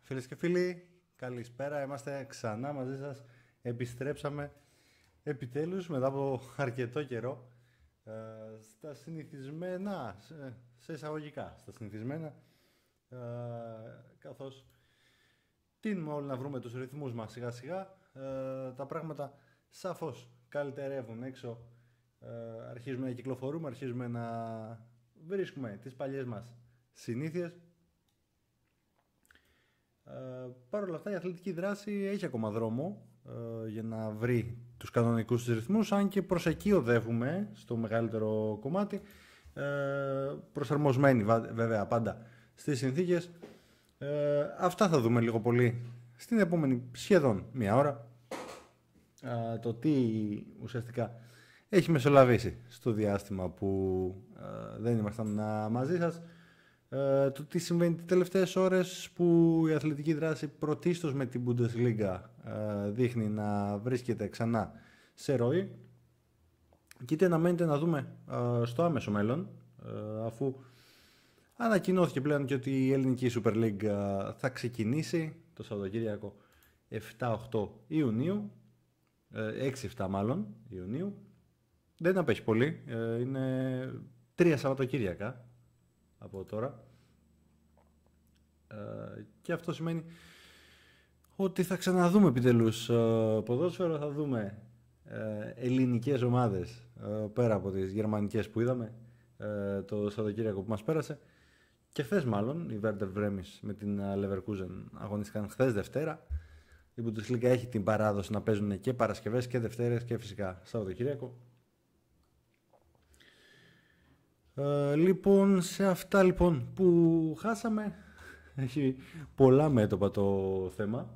Φίλες και φίλοι, καλησπέρα. Είμαστε ξανά μαζί σας. Επιστρέψαμε επιτέλους μετά από αρκετό καιρό στα συνηθισμένα, σε εισαγωγικά, στα συνηθισμένα, καθώς τείνουμε όλοι να βρούμε τους ρυθμούς μας σιγά σιγά. Τα πράγματα σαφώς καλυτερεύουν έξω. Αρχίζουμε να κυκλοφορούμε, αρχίζουμε να βρίσκουμε τις παλιές μας συνήθειες. Παρ' όλα αυτά η αθλητική δράση έχει ακόμα δρόμο για να βρει τους κανονικούς της ρυθμούς, αν και προς εκεί οδεύουμε στο μεγαλύτερο κομμάτι, προσαρμοσμένοι βέβαια πάντα στις συνθήκες. Αυτά θα δούμε λίγο πολύ στην επόμενη σχεδόν μία ώρα, το τι ουσιαστικά έχει μεσολαβήσει στο διάστημα που δεν ήμασταν μαζί σας. Το τι συμβαίνει τις τελευταίες ώρες που η αθλητική δράση πρωτίστως με την Bundesliga δείχνει να βρίσκεται ξανά σε ροή, και τι αναμένεται να δούμε στο άμεσο μέλλον, αφού ανακοινώθηκε πλέον και ότι η ελληνική Super League θα ξεκινήσει το Σαββατοκύριακο 7-8 Ιουνίου, 6-7 μάλλον Ιουνίου. Δεν απέχει πολύ, είναι 3 Σαββατοκύριακα από τώρα, και αυτό σημαίνει ότι θα ξαναδούμε επιτέλους ποδόσφαιρο, θα δούμε ελληνικές ομάδες πέρα από τις γερμανικές που είδαμε το Σαββατοκύριακο που μας πέρασε, και χθες μάλλον η Werder Bremen με την Leverkusen αγωνίστηκαν χθες Δευτέρα. Η Bundesliga έχει την παράδοση να παίζουν και Παρασκευές και Δευτέρες και φυσικά Σαββατοκύριακο. Λοιπόν, σε αυτά λοιπόν που χάσαμε, έχει πολλά μέτωπα το θέμα.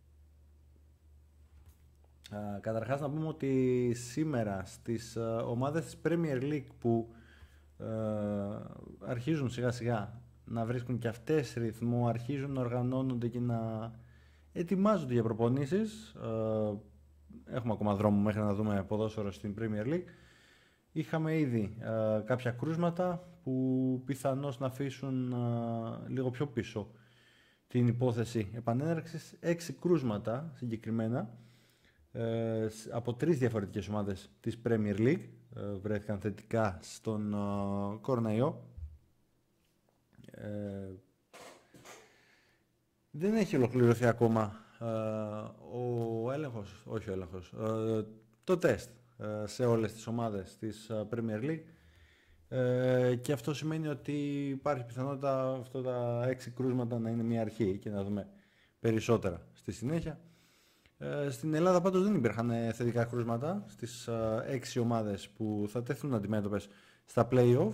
Καταρχάς να πούμε ότι σήμερα στις ομάδες της Premier League που αρχίζουν σιγά σιγά να βρίσκουν και αυτές ρυθμό, αρχίζουν να οργανώνονται και να ετοιμάζονται για προπονήσεις. Έχουμε ακόμα δρόμο μέχρι να δούμε ποδόσφαιρο στην Premier League. Είχαμε ήδη κάποια κρούσματα που πιθανώς να αφήσουν λίγο πιο πίσω την υπόθεση επανέναρξης. 6 κρούσματα συγκεκριμένα από 3 διαφορετικές ομάδες της Premier League βρέθηκαν θετικά στον κοροναϊό. Δεν έχει ολοκληρωθεί ακόμα το τεστ σε όλες τις ομάδες της Premier League, και αυτό σημαίνει ότι υπάρχει πιθανότητα αυτά τα 6 κρούσματα να είναι μια αρχή και να δούμε περισσότερα στη συνέχεια. Στην Ελλάδα πάντως δεν υπήρχαν θετικά κρούσματα στις 6 ομάδες που θα τεθούν αντιμέτωπες στα play-off.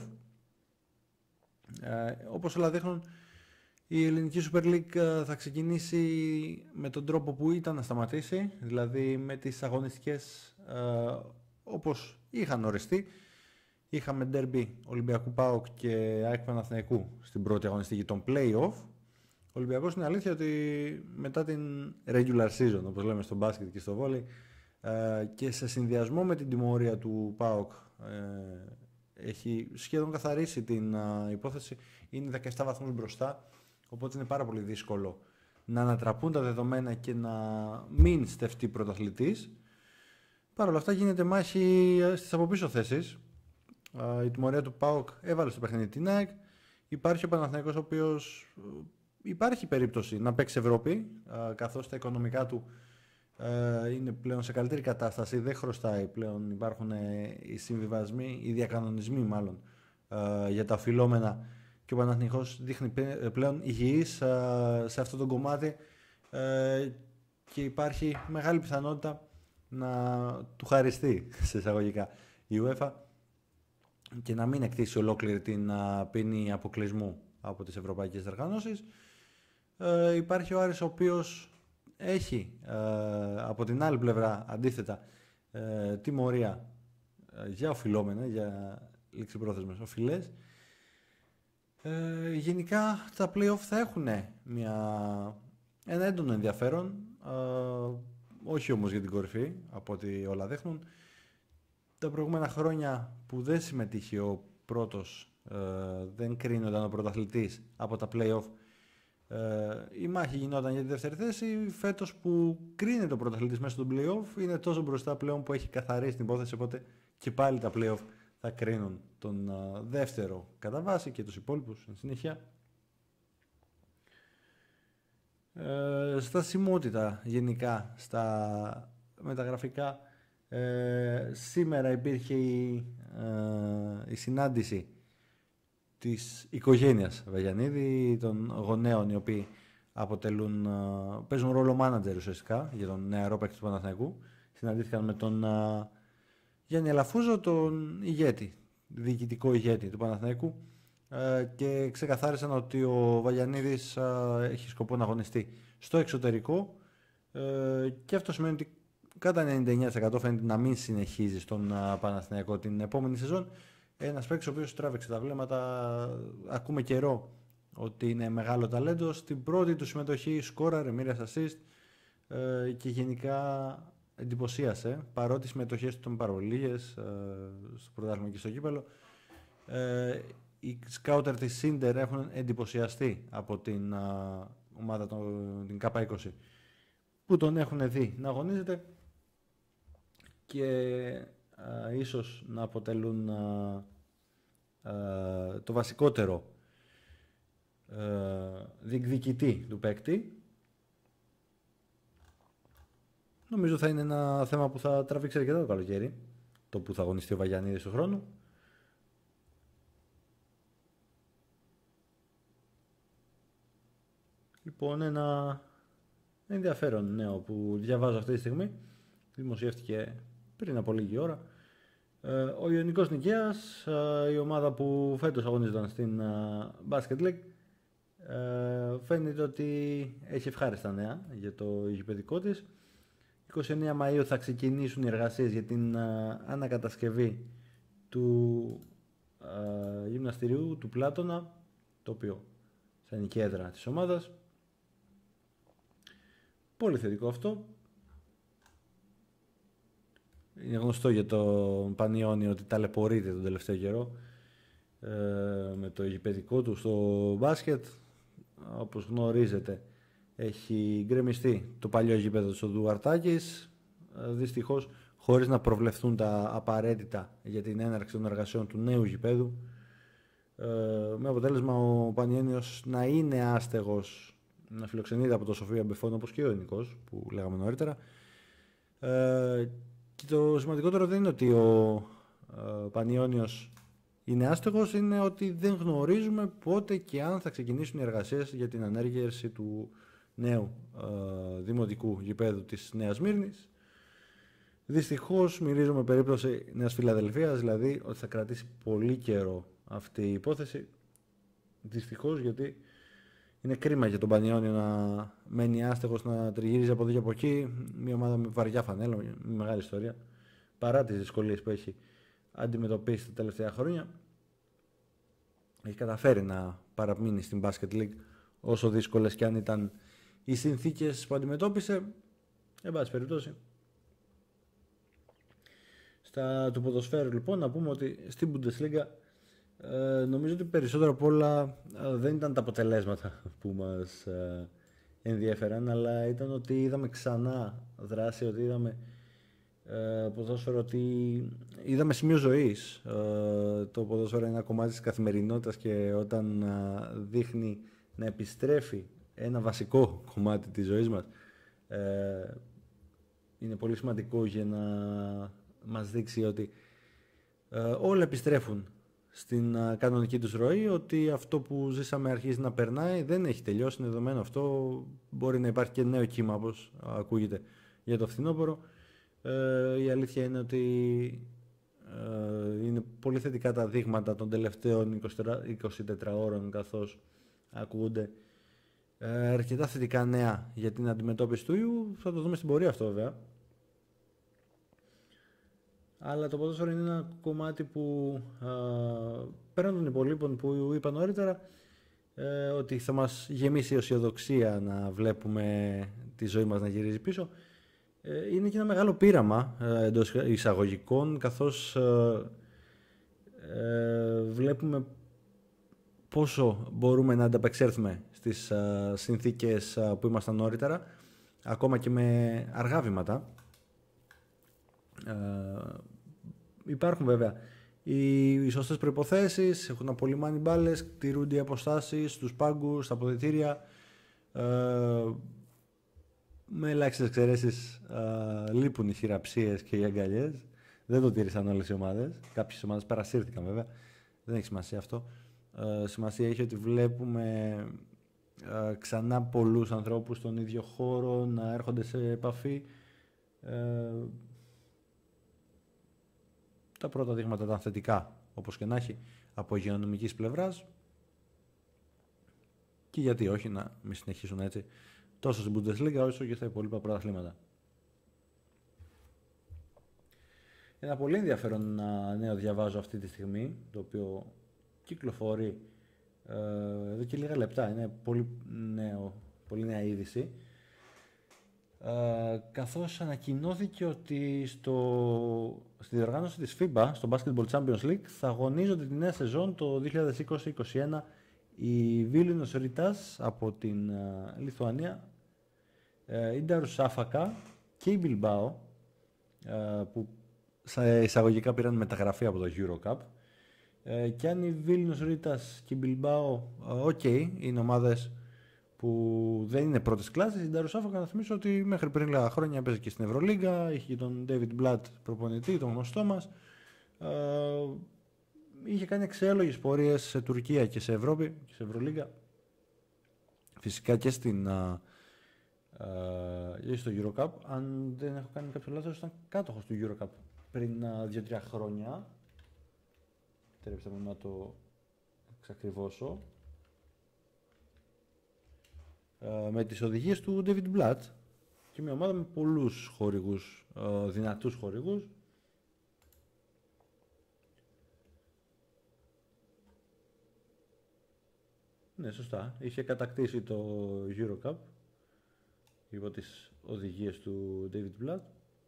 Όπως όλα δείχνουν, η ελληνική Super League θα ξεκινήσει με τον τρόπο που ήταν να σταματήσει, δηλαδή με τις αγωνιστικές όπως είχαν οριστεί. Είχαμε ντέρμπι Ολυμπιακού ΠΑΟΚ και ΑΕΚ Παναθηναϊκού στην πρώτη αγωνιστική των play-off. Ο Ολυμπιακός είναι αλήθεια ότι μετά την regular season, όπως λέμε στο μπάσκετ και στο βόλεϊ, και σε συνδυασμό με την τιμωρία του ΠΑΟΚ, έχει σχεδόν καθαρίσει την υπόθεση, είναι 17 βαθμούς μπροστά, οπότε είναι πάρα πολύ δύσκολο να ανατραπούν τα δεδομένα και να μην στεφτεί πρωταθλητής. Παρ' όλα αυτά γίνεται μάχη στις από πίσω θέσεις. Η τιμωρία του ΠΑΟΚ έβαλε στο παιχνίδι την ΑΕΚ. Υπάρχει ο Παναθηναϊκός, ο οποίος υπάρχει περίπτωση να παίξει Ευρώπη, καθώς τα οικονομικά του είναι πλέον σε καλύτερη κατάσταση, δεν χρωστάει πλέον, υπάρχουν οι συμβιβασμοί, οι διακανονισμοί μάλλον, για τα οφειλόμενα, και ο Παναθηναϊκός δείχνει πλέον υγιής σε αυτό το κομμάτι, και υπάρχει μεγάλη πιθανότητα να του χαριστεί σε εισαγωγικά η UEFA και να μην εκτίσει ολόκληρη την ποινή αποκλεισμού από τις ευρωπαϊκές οργανώσεις. Υπάρχει ο Άρης, ο οποίος έχει από την άλλη πλευρά αντίθετα τιμωρία για οφειλόμενα, για ληξιπρόθεσμες οφειλές. Γενικά τα play-off θα έχουν ένα έντονο ενδιαφέρον, όχι όμως για την κορυφή, από ό,τι όλα δείχνουν. Τα προηγούμενα χρόνια που δεν συμμετείχε ο πρώτος, δεν κρίνονταν ο πρωταθλητής από τα play-off, Η μάχη γινόταν για τη δεύτερη θέση. Φέτος που κρίνεται ο πρωταθλητής μέσα στον play-off, είναι τόσο μπροστά πλέον που έχει καθαρίσει την υπόθεση, οπότε και πάλι τα play-off θα κρίνουν τον δεύτερο κατά βάση και τους υπόλοιπους στην συνέχεια. Στασιμότητα γενικά στα μεταγραφικά. Σήμερα υπήρχε η συνάντηση της οικογένειας Βαγιανίδη, των γονέων οι οποίοι παίζουν ρόλο μάνατζερ ουσιαστικά για τον νεαρό παίκτη του Παναθηναϊκού. Συναντήθηκαν με τον Γιάννη Αλαφούζο, τον ηγέτη, διοικητικό ηγέτη του Παναθηναϊκού, και ξεκαθάρισαν ότι ο Βαγιανίδης έχει σκοπό να αγωνιστεί στο εξωτερικό, και αυτό σημαίνει ότι κατά 99% φαίνεται να μην συνεχίζει στον Παναθηναϊκό την επόμενη σεζόν. Ένας παίκτης ο οποίος τράβηξε τα βλέμματα, ακούμε καιρό ότι είναι μεγάλο ταλέντο. Στην πρώτη του συμμετοχή σκόραρε, μοίρασε assist, και γενικά εντυπωσίασε, παρότι οι συμμετοχές του ήταν πάρα πολύ λίγες στο πρωτάθλημα και στο κύπελλο. Οι σκάουτερ της Σίντερ έχουν εντυπωσιαστεί από την ομάδα την K20 που τον έχουν δει να αγωνίζεται, και ίσως να αποτελούν το βασικότερο διεκδικητή του παίκτη. Νομίζω θα είναι ένα θέμα που θα τραβήξει αρκετά το καλοκαίρι, το που θα αγωνιστεί ο Βαγιανίδης του χρόνου. Λοιπόν, ένα ενδιαφέρον νέο που διαβάζω αυτή τη στιγμή, δημοσιεύτηκε πριν από λίγη ώρα. Ο Ιωνικός Νικαίας, η ομάδα που φέτος αγωνίζονταν στην Basket League, φαίνεται ότι έχει ευχάριστα νέα για το γηπεδικό της. 29 Μαΐου θα ξεκινήσουν οι εργασίες για την ανακατασκευή του γυμναστηρίου του Πλάτωνα, το οποίο θα είναι και έδρα της ομάδας. Πολύ θετικό αυτό. Είναι γνωστό για τον Πανιόνιο ότι ταλαιπωρείται τον τελευταίο καιρό με το γηπεδικό του στο μπάσκετ. Όπως γνωρίζετε, έχει γκρεμιστεί το παλιό γήπεδο του Ντουαρτάκης, δυστυχώς χωρίς να προβλεφθούν τα απαραίτητα για την έναρξη των εργασιών του νέου γηπέδου, με αποτέλεσμα ο Πανιόνιος να είναι άστεγος, να φιλοξενείται από το Σοφία Μπεφών, όπως και ο Ελληνικός που λέγαμε νωρίτερα. Και το σημαντικότερο δεν είναι ότι ο Πανιόνιος είναι άστεγος, είναι ότι δεν γνωρίζουμε πότε και αν θα ξεκινήσουν οι εργασίες για την ανέργεια του νέου δημοτικού γηπέδου της Νέας Σμύρνης. Δυστυχώς μυρίζουμε περίπτωση Νέας Φιλαδελφίας, δηλαδή ότι θα κρατήσει πολύ καιρό αυτή η υπόθεση. Δυστυχώς, γιατί είναι κρίμα για τον Πανιόνιο να μένει άστεγος, να τριγύριζει από εδώ και από εκεί. Μια ομάδα με βαριά φανέλα, με μεγάλη ιστορία, παρά τις δυσκολίες που έχει αντιμετωπίσει τα τελευταία χρόνια. Έχει καταφέρει να παραμείνει στην Basket League, όσο δύσκολες και αν ήταν οι συνθήκες που αντιμετώπισε. Εν πάση περιπτώσει, του ποδοσφαίρου λοιπόν, να πούμε ότι στην Bundesliga νομίζω ότι περισσότερο απ' όλα δεν ήταν τα αποτελέσματα που μας ενδιαφέραν, αλλά ήταν ότι είδαμε ξανά δράση, ότι είδαμε ποδόσφαιρο, ότι είδαμε σημείο ζωής. Το ποδόσφαιρο είναι ένα κομμάτι της καθημερινότητας, και όταν δείχνει να επιστρέφει ένα βασικό κομμάτι της ζωής μας, είναι πολύ σημαντικό για να μας δείξει ότι όλα επιστρέφουν στην κανονική τους ροή, ότι αυτό που ζήσαμε αρχίζει να περνάει, δεν έχει τελειώσει, είναι δεδομένο αυτό. Μπορεί να υπάρχει και νέο κύμα, όπως ακούγεται, για το φθινόπωρο. Η αλήθεια είναι ότι είναι πολύ θετικά τα δείγματα των τελευταίων 24 ώρων, καθώς ακούγονται αρκετά θετικά νέα για την αντιμετώπιση του ιού. Θα το δούμε στην πορεία αυτό, βέβαια. Αλλά το ποδόσφαιρο είναι ένα κομμάτι που πέραν των υπολείπων που είπα νωρίτερα, ότι θα μας γεμίσει η αισιοδοξία να βλέπουμε τη ζωή μας να γυρίζει πίσω. Είναι και ένα μεγάλο πείραμα εντός εισαγωγικών, καθώς βλέπουμε πόσο μπορούμε να ανταπεξέλθουμε στις συνθήκες που ήμασταν νωρίτερα, ακόμα και με αργά βήματα. Υπάρχουν βέβαια οι σωστές προϋποθέσεις, έχουν απολυμάνει μπάλες, τηρούνται οι αποστάσεις στους πάγκους, στα αποδυτήρια. Με ελάχιστες εξαιρέσεις λείπουν οι χειραψίες και οι αγκαλιές. Δεν το τήρησαν όλες οι ομάδες. Κάποιες ομάδες παρασύρθηκαν βέβαια. Δεν έχει σημασία αυτό. Σημασία έχει ότι βλέπουμε ξανά πολλούς ανθρώπους στον ίδιο χώρο να έρχονται σε επαφή. Τα πρώτα δείγματα ήταν θετικά, όπως και να έχει, από υγειονομικής πλευράς. Και γιατί όχι να μην συνεχίσουν έτσι τόσο στην Bundesliga όσο και στα υπόλοιπα πρωταθλήματα. Ένα πολύ ενδιαφέρον νέο διαβάζω αυτή τη στιγμή, το οποίο κυκλοφορεί εδώ και λίγα λεπτά. Είναι πολύ νέα είδηση. Καθώς ανακοινώθηκε ότι στη διοργάνωση της FIBA, στο Basketball Champions League, θα αγωνίζονται τη νέα σεζόν το 2020-2021 η Βίλνιους Ρίτας από την Λιθουανία, η Νταρουσάφακα και η Bilbao, που εισαγωγικά πήραν μεταγραφή από το EuroCup. Και αν η Βίλνιους Ρίτας και η Bilbao είναι ομάδες που δεν είναι πρώτης κλάσης, η Νταρουσάφακα, να θυμίσω ότι μέχρι πριν λίγα χρόνια έπαιζε και στην Ευρωλίγκα, είχε τον David Blatt προπονητή, τον γνωστό μας. Είχε κάνει εξέλογες πορείες σε Τουρκία και σε Ευρώπη και σε Ευρωλίγκα. Φυσικά και στο EuroCup. Αν δεν έχω κάνει κάποιο λάθος, ήταν κάτοχος του EuroCup πριν 2-3 χρόνια. Επιτρέψτε μου να το εξακριβώσω. Με τις οδηγίες του David Blatt και μια ομάδα με πολλούς χορηγούς, δυνατούς χορηγούς. Ναι, σωστά. Είχε κατακτήσει το EuroCup υπό τις οδηγίες του David Blatt.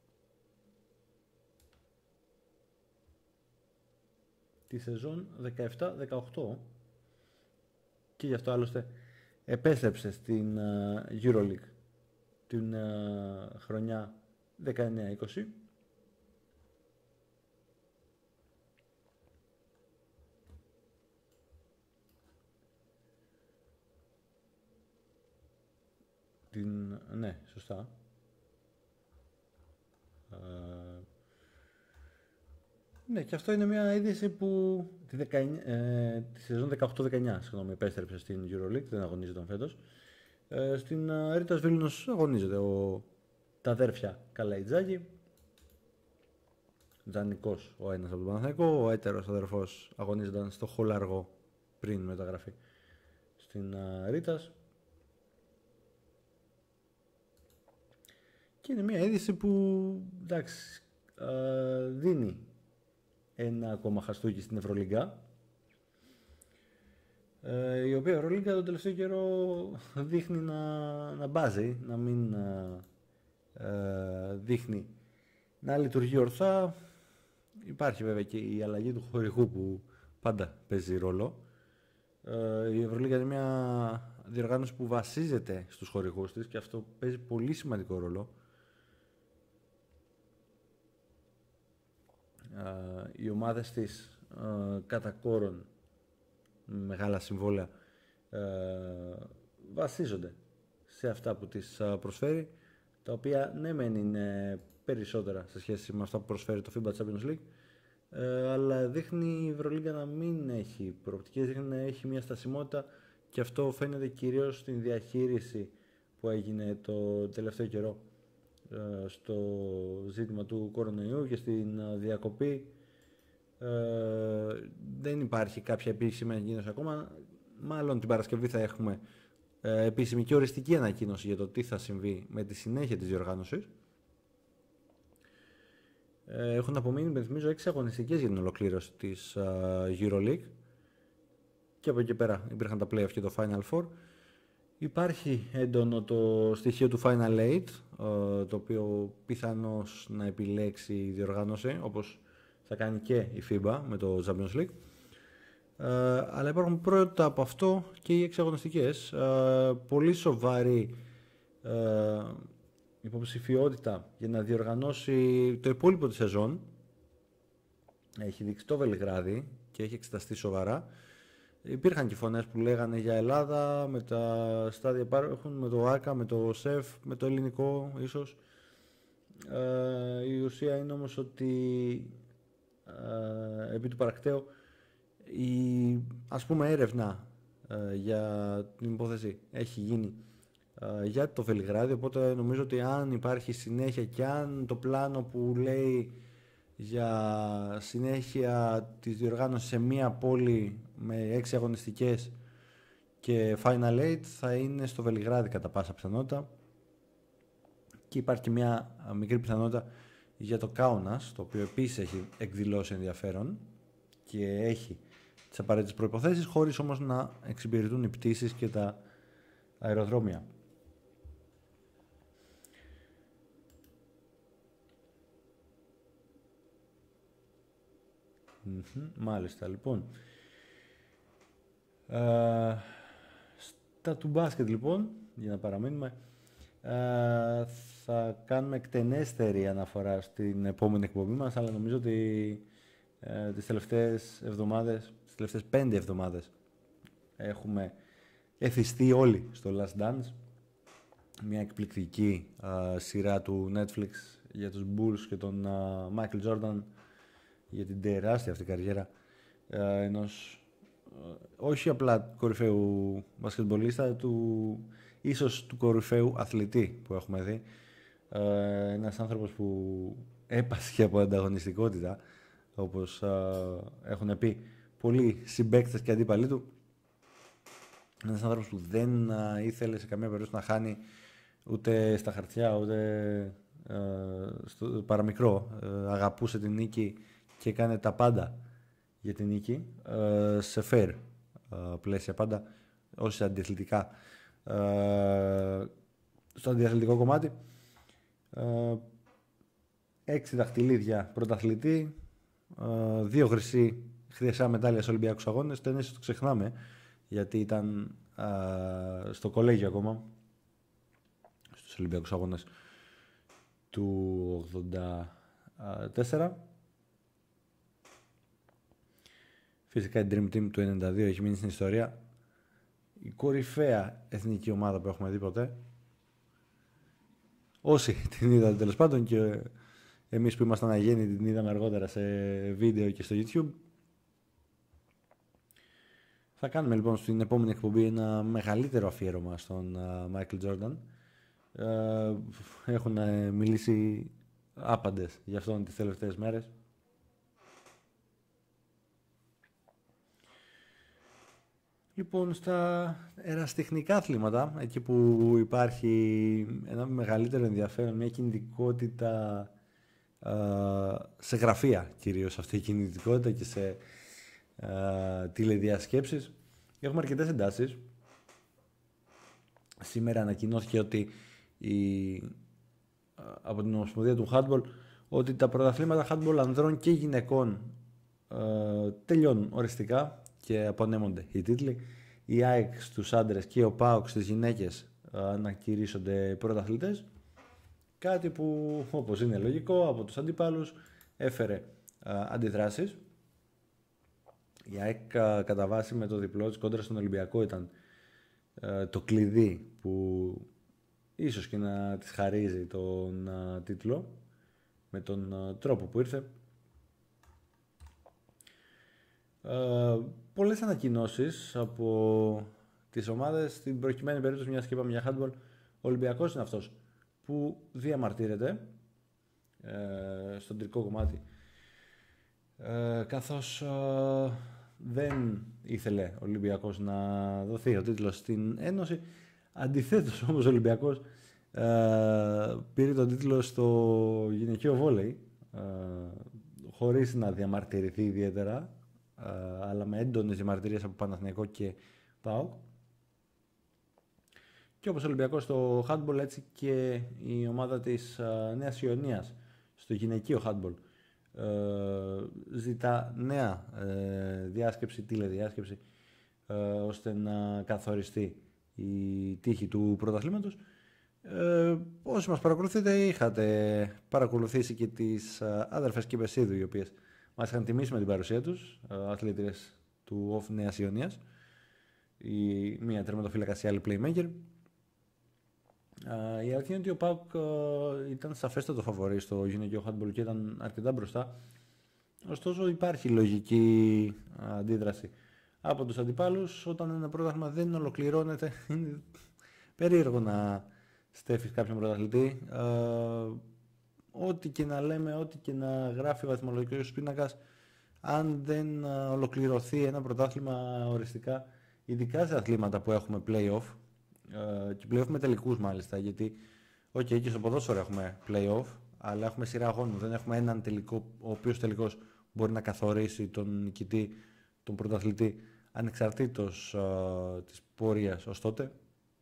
Τη σεζόν 17-18 και γι' αυτό άλλωστε επέστρεψε στην EuroLeague την χρονιά 19-20. Ναι, σωστά. Ναι, και αυτό είναι μια είδηση που τη σεζόν 18-19, επέστρεψε στην EuroLeague, δεν αγωνίζεται φέτος. Στην Ρίτας Βίλνιους αγωνίζεται τα αδέρφια Καλαϊτζάκη. Δανεικός ο ένας από τον Παναθηναϊκό, ο έτερος αδερφός αγωνίζονταν στο Χολάργο πριν μεταγραφή στην Ρίτας. Και είναι μια είδηση που, εντάξει, δίνει ένα ακόμα χαστούκι στην Ευρωλίγκα, η οποία Ευρωλίγκα τον τελευταίο καιρό δείχνει να μπάζει, να μην δείχνει να λειτουργεί ορθά. Υπάρχει βέβαια και η αλλαγή του χορηγού που πάντα παίζει ρόλο. Η Ευρωλίγκα είναι μια διοργάνωση που βασίζεται στους χορηγούς της και αυτό παίζει πολύ σημαντικό ρόλο. Οι ομάδες της κατά κόρον μεγάλα συμβόλαια βασίζονται σε αυτά που της προσφέρει, τα οποία ναι μεν είναι περισσότερα σε σχέση με αυτά που προσφέρει το FIBA Champions League, αλλά δείχνει η Ευρωλίγκα να μην έχει προοπτικές, δείχνει να έχει μια στασιμότητα, και αυτό φαίνεται κυρίως στην διαχείριση που έγινε το τελευταίο καιρό στο ζήτημα του κορονοϊού και στην διακοπή. Δεν υπάρχει κάποια επίσημη ανακοίνωση ακόμα. Μάλλον την Παρασκευή θα έχουμε επίσημη και οριστική ανακοίνωση για το τι θα συμβεί με τη συνέχεια της διοργάνωσης. Έχουν απομείνει, θυμίζω, 6 αγωνιστικές για την ολοκλήρωση της EuroLeague και από εκεί πέρα υπήρχαν τα playoff και το Final Four. Υπάρχει έντονο το στοιχείο του Final Eight, το οποίο πιθανώς να επιλέξει η διοργάνωση, όπως θα κάνει και η FIBA με το Champions League. Αλλά υπάρχουν πρώτα από αυτό και οι εξαγωνιστικές. Πολύ σοβαρή υποψηφιότητα για να διοργανώσει το υπόλοιπο της σεζόν. Έχει δείξει το Βελιγράδι και έχει εξεταστεί σοβαρά. Υπήρχαν και φωνές που λέγανε για Ελλάδα, με τα στάδια υπάρχουν, με το ΆΚΑ, με το ΣΕΦ, με το ελληνικό ίσως. Η ουσία είναι όμως ότι επί του παρακταίου η ας πούμε έρευνα για την υπόθεση έχει γίνει για το Βελιγράδι, οπότε νομίζω ότι αν υπάρχει συνέχεια και αν το πλάνο που λέει για συνέχεια της διοργάνωσης σε μία πόλη με 6 αγωνιστικές και Final 8 θα είναι στο Βελιγράδι κατά πάσα πιθανότητα, και υπάρχει και μια μικρή πιθανότητα για το Κάουνας, το οποίο επίσης έχει εκδηλώσει ενδιαφέρον και έχει τις απαραίτητες προϋποθέσεις, χωρίς όμως να εξυπηρετούν οι πτήσεις και τα αεροδρόμια. Μάλιστα, λοιπόν. Στα του μπάσκετ, λοιπόν, για να παραμείνουμε, θα κάνουμε εκτενέστερη αναφορά στην επόμενη εκπομπή μας, αλλά νομίζω ότι τις τελευταίες 5 εβδομάδες έχουμε εθιστεί όλοι στο Last Dance, μια εκπληκτική σειρά του Netflix για τους Bulls και τον Michael Jordan, για την τεράστια αυτή καριέρα ενός όχι απλά κορυφαίου μπασκετμπολίστα, ίσως του κορυφαίου αθλητή που έχουμε δει. Ένας άνθρωπος που έπασχε από ανταγωνιστικότητα, όπως έχουν πει πολλοί συμπαίκτες και αντίπαλοι του. Ένας άνθρωπος που δεν ήθελε σε καμία περίπτωση να χάνει ούτε στα χαρτιά ούτε στο παραμικρό. Αγαπούσε την νίκη και έκανε τα πάντα για την νίκη, σε fair πλαίσια πάντα, όχι αντιαθλητικά. Στο αντιαθλητικό κομμάτι, 6 δαχτυλίδια πρωταθλητή, 2 χρυσά μετάλλια σε Ολυμπιακούς Αγώνες. Το το ξεχνάμε, γιατί ήταν στο κολέγιο ακόμα, στους Ολυμπιακούς Αγώνες του 84. Φυσικά η Dream Team του 92 έχει μείνει στην ιστορία. Η κορυφαία εθνική ομάδα που έχουμε δει ποτέ. Όσοι την είδατε τέλος πάντων, και εμείς που ήμασταν αγέννητοι την είδαμε αργότερα σε βίντεο και στο YouTube. Θα κάνουμε λοιπόν στην επόμενη εκπομπή ένα μεγαλύτερο αφιέρωμα στον Michael Jordan. Έχουν μιλήσει άπαντες για αυτόν τις τελευταίες μέρες. Λοιπόν, στα ερασιτεχνικά αθλήματα, εκεί που υπάρχει ένα μεγαλύτερο ενδιαφέρον, μια κινητικότητα σε γραφεία κυρίως, αυτή η κινητικότητα, και σε τηλεδιασκέψεις, έχουμε αρκετές εντάσεις. Σήμερα ανακοινώθηκε ότι από την Ομοσπονδία του Handball ότι τα πρωταθλήματα handball ανδρών και γυναικών τελειώνουν οριστικά και απονέμονται οι τίτλοι. Η ΑΕΚ στους άντρες και ο ΠΑΟΚ στις γυναίκες ανακηρύσσονται πρωταθλητές. Κάτι που, όπως είναι λογικό, από τους αντιπάλους έφερε αντιδράσεις. Η ΑΕΚ κατά βάση με το διπλό της κόντρα στον Ολυμπιακό ήταν το κλειδί που ίσως και να της χαρίζει τον τίτλο με τον τρόπο που ήρθε. Πολλές ανακοινώσεις από τις ομάδες. Στην προκειμένη περίπτωση, μιας και είπαμε για handball, ο Ολυμπιακός είναι αυτός που διαμαρτύρεται στον τρικό κομμάτι, καθώς δεν ήθελε ο Ολυμπιακός να δοθεί ο τίτλος στην Ένωση. Αντιθέτως όμως ο Ολυμπιακός πήρε τον τίτλο στο γυναικείο βόλεϊ, χωρίς να διαμαρτυρηθεί ιδιαίτερα, αλλά με έντονες διαμαρτυρίες από Παναθηναϊκό και ΠΑΟΚ. Και όπως ο Ολυμπιακός στο handball, έτσι και η ομάδα της Νέας Ιωνίας στο γυναικείο handball ζητά νέα διάσκεψη, τηλεδιάσκεψη, ώστε να καθοριστεί η τύχη του πρωταθλήματος. Όσοι μας παρακολουθείτε, είχατε παρακολουθήσει και τις αδερφές Κηπεσίδου, οι οποίες μας είχαν τιμήσει με την παρουσία τους, αθλήτριες του ΟΦ Νέας Ιωνίας, η μία τερματοφύλακας, η άλλη playmaker. Η αλήθεια είναι ότι ο ΠΑΟΚ ήταν σαφέστατο φαβορί στο γυναικείο handball και ήταν αρκετά μπροστά. Ωστόσο υπάρχει λογική αντίδραση από τους αντιπάλους. Όταν ένα πρωτάθλημα δεν ολοκληρώνεται, είναι περίεργο να στέφεις κάποιον πρωταθλητή. Ό,τι και να λέμε, ό,τι και να γράφει ο βαθμολογικός πίνακας, αν δεν ολοκληρωθεί ένα πρωτάθλημα οριστικά, ειδικά σε αθλήματα που έχουμε play-off, και play-off με τελικούς μάλιστα, γιατί και στο ποδόσφαιρο έχουμε play-off, αλλά έχουμε σειρά αγώνων, δεν έχουμε έναν τελικό, ο οποίος τελικός μπορεί να καθορίσει τον νικητή, τον πρωταθλητή, ανεξαρτήτως της πορείας ως τότε.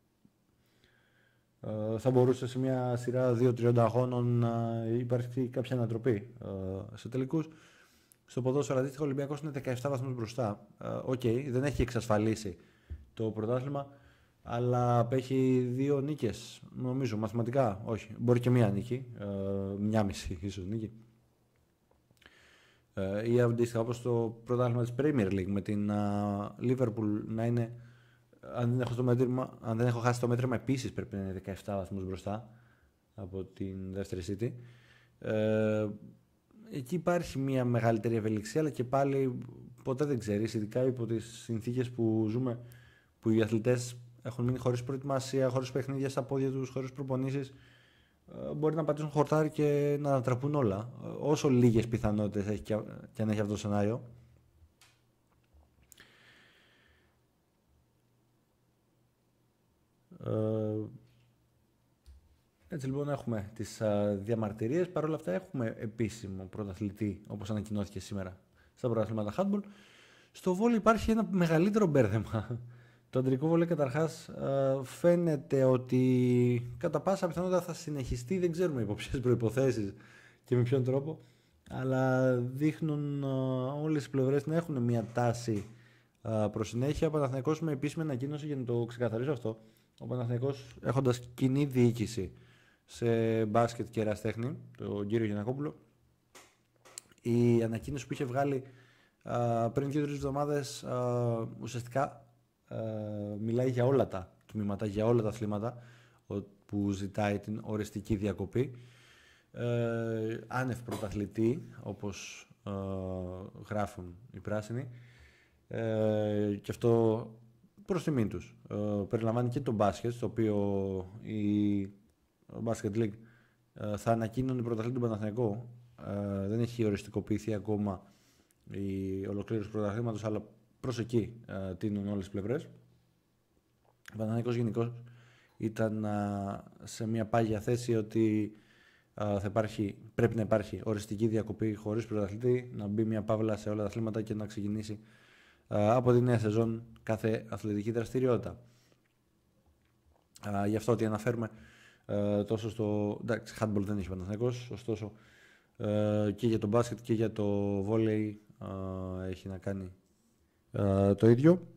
Θα μπορούσε σε μια σειρά 2-30 αγώνων να υπάρξει κάποια ανατροπή σε τελικούς. Στο ποδόσφαιρο αντίστοιχα ο Ολυμπιακός είναι 17 βαθμούς μπροστά. Δεν έχει εξασφαλίσει το πρωτάθλημα, αλλά απέχει 2 νίκες, νομίζω, μαθηματικά. Όχι, μπορεί και μία νίκη, μια μισή ίσως νίκη. Ή αντίστοιχα όπως το πρωτάθλημα της Premier League με την Liverpool να είναι, αν δεν έχω χάσει το μέτρημα, επίσης πρέπει να είναι 17 βαθμούς μπροστά από την δεύτερη City. Εκεί υπάρχει μια μεγαλύτερη ευελιξία, αλλά και πάλι ποτέ δεν ξέρεις, ειδικά υπό τις συνθήκες που ζούμε, που οι αθλητές έχουν μείνει χωρίς προετοιμασία, χωρίς παιχνίδια στα πόδια τους, χωρίς προπονήσεις. Μπορεί να πατήσουν χορτάρι και να ανατραπούν όλα. Όσο λίγες πιθανότητες έχει και αν έχει αυτό το σενάριο. Έτσι λοιπόν έχουμε τις διαμαρτυρίες. Παρ' όλα αυτά έχουμε επίσημο πρωταθλητή, όπως ανακοινώθηκε σήμερα στα πρωταθλήματα handball. Στο βόλεϊ υπάρχει ένα μεγαλύτερο μπέρδεμα. Το αντρικό βόλεϊ καταρχάς φαίνεται ότι κατά πάσα πιθανότητα θα συνεχιστεί, δεν ξέρουμε υπό ποιες προϋποθέσεις και με ποιον τρόπο, αλλά δείχνουν όλες οι πλευρές να έχουν μια τάση προς συνέχεια. Ο Παναθηναϊκός με επίσημη ανακοίνωση, για να το ξεκαθαρίσω αυτό, ο Παναθηναϊκός έχοντας κοινή διοίκηση σε μπάσκετ και ερασιτέχνη, τον κύριο Γιαννακόπουλο, η ανακοίνωση που είχε βγάλει πριν 2-3 εβδομάδες ουσιαστικά μιλάει για όλα τα τμήματα, για όλα τα αθλήματα που ζητάει την οριστική διακοπή, άνευ πρωταθλητή, όπως γράφουν οι πράσινοι, και αυτό προς τιμήν τους. Περιλαμβάνει και το μπάσκετ, στο οποίο η Basket League θα ανακοίνωνε πρωταθλητή του Παναθηναϊκού. Δεν έχει οριστικοποιηθεί ακόμα η ολοκλήρωση πρωταθλήματος, αλλά προς εκεί τείνουν όλες τις πλευρές. Ο Παναθηναϊκός γενικώς ήταν σε μια πάγια θέση ότι πρέπει να υπάρχει οριστική διακοπή χωρίς πρωταθλητή, να μπει μια παύλα σε όλα τα αθλήματα και να ξεκινήσει από τη νέα σεζόν κάθε αθλητική δραστηριότητα. Γι' αυτό ότι αναφέρουμε τόσο στο... Εντάξει, handball δεν έχει Παναθηναϊκός, ωστόσο και για το μπάσκετ και για το βόλεϊ έχει να κάνει το ίδιο.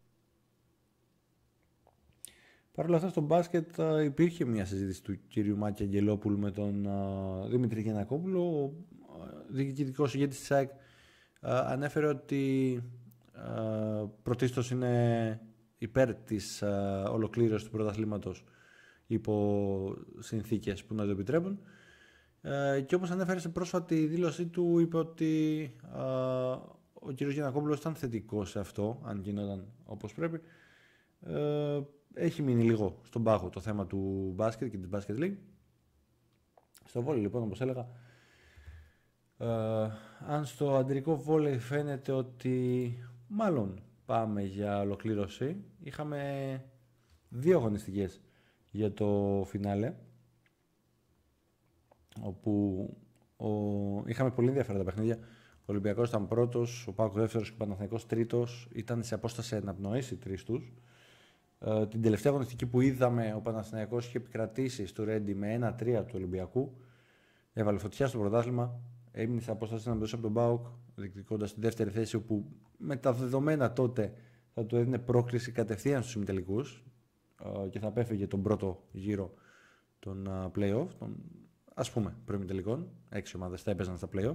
Παρ' όλα αυτά στο μπάσκετ υπήρχε μια συζήτηση του κύριου Μάκη Αγγελόπουλου με τον Δημήτρη Γιαννακόπουλο. Ο διοικητικός ηγέτης της ΑΕΚ ανέφερε ότι πρωτίστως είναι υπέρ της ολοκλήρωσης του πρωταθλήματος υπό συνθήκες που να το επιτρέπουν, και όπως ανέφερε σε πρόσφατη δήλωσή του, είπε ότι ο κύριος Γιαννακόπουλος ήταν θετικός σε αυτό, αν γινόταν όπως πρέπει. Έχει μείνει λίγο στον πάγο το θέμα του μπάσκετ και της Basket League. Στο βόλεϊ λοιπόν, όπως έλεγα, αν στο αντρικό βόλεϊ φαίνεται ότι μάλλον πάμε για ολοκλήρωση, είχαμε 2 αγωνιστικές για το φινάλε, όπου είχαμε πολύ ενδιαφέροντα παιχνίδια. Ο Ολυμπιακός ήταν πρώτος, ο ΠΑΟΚ δεύτερος και ο Παναθηναϊκός τρίτος. Ήταν σε απόσταση αναπνοής οι τρεις τους. Την τελευταία αγωνιστική που είδαμε, ο Παναθηναϊκός είχε επικρατήσει στο Ρέντι με 1-3 του Ολυμπιακού. Έβαλε φωτιά στο πρωτάθλημα. έμεινε σε απόσταση να μπροστά από τον ΠΑΟΚ, διεκδικώντας τη δεύτερη θέση, όπου με τα δεδομένα τότε θα του έδινε πρόκριση κατευθείαν στους ημιτελικούς και θα απέφυγε τον πρώτο γύρο των play-off, των ας πούμε προημιτελικών. 6 ομάδες θα έπαιζαν στα play-off.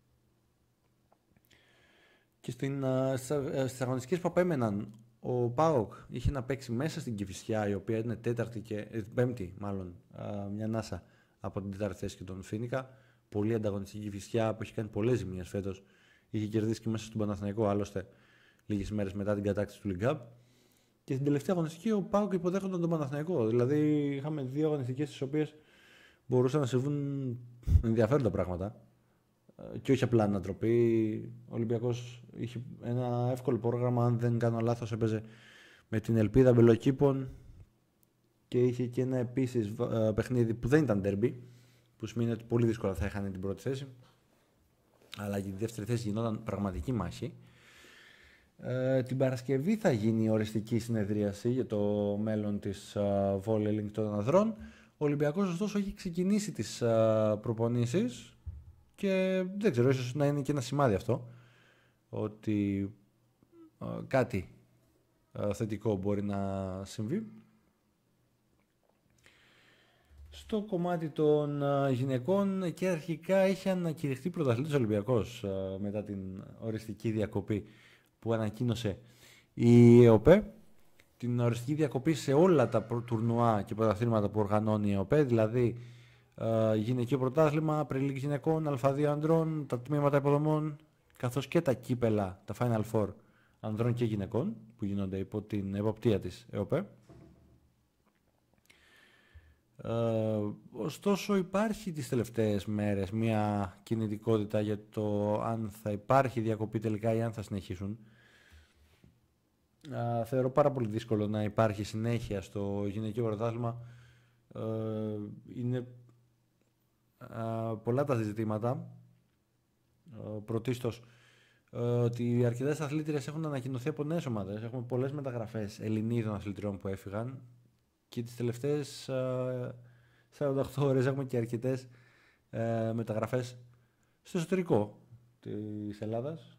Και στις αγωνιστικές που απέμεναν, ο ΠΑΟΚ είχε να παίξει μέσα στην Κηφισιά, η οποία είναι πέμπτη μάλλον, μια ανάσα από την τέταρτη θέση και τον Φίνικα. Πολύ ανταγωνιστική Κηφισιά που έχει κάνει πολλές ζημίες φέτος. Είχε κερδίσει και μέσα στον Παναθηναϊκό, άλλωστε, λίγες μέρες μετά την κατάκτηση του League Cup. Και στην τελευταία αγωνιστική ο ΠΑΟΚ υποδέχονταν τον Παναθηναϊκό. Δηλαδή είχαμε 2 αγωνιστικές στις οποίες μπορούσαν να συμβούν ενδιαφέροντα πράγματα. Και όχι απλά ανατροπή. Ο Ολυμπιακός είχε ένα εύκολο πρόγραμμα, αν δεν κάνω λάθος, έπαιζε με την ελπίδα μπελοκήπων και είχε και ένα επίσης παιχνίδι που δεν ήταν ντέρμπι, που σημαίνει ότι πολύ δύσκολα θα είχαν την πρώτη θέση, αλλά και τη δεύτερη θέση γινόταν πραγματική μάχη. Την Παρασκευή θα γίνει η οριστική συνεδρίαση για το μέλλον της Volley Link των ανδρών. Ο Ολυμπιακός ωστόσο έχει ξεκινήσει τις προπονήσεις και δεν ξέρω, ίσως να είναι και ένα σημάδι αυτό ότι κάτι θετικό μπορεί να συμβεί. Στο κομμάτι των γυναικών και αρχικά είχε ανακηρυχθεί πρωταθλητής Ολυμπιακός μετά την οριστική διακοπή που ανακοίνωσε η ΕΟΠΕ. Την οριστική διακοπή σε όλα τα τουρνουά και πρωταθλήματα που οργανώνει η ΕΟΠΕ, δηλαδή γυναικείο πρωτάθλημα, Premier League γυναικών, Α2 ανδρών, τα τμήματα υποδομών, καθώς και τα κύπελα, τα Final Four ανδρών και γυναικών που γίνονται υπό την εποπτεία της ΕΟΠΕ. Ωστόσο υπάρχει τις τελευταίες μέρες μια κινητικότητα για το αν θα υπάρχει διακοπή τελικά ή αν θα συνεχίσουν. Θεωρώ πάρα πολύ δύσκολο να υπάρχει συνέχεια στο γυναικείο πρωτάθλημα. Είναι πολλά τα ζητήματα. Πρωτίστως ότι αρκετές αθλήτριες έχουν ανακοινωθεί από νέες ομάδες. Έχουμε πολλές μεταγραφές Ελληνίδων αθλητριών που έφυγαν και τις τελευταίες 48 ώρες έχουμε και αρκετές μεταγραφές στο εσωτερικό της Ελλάδας.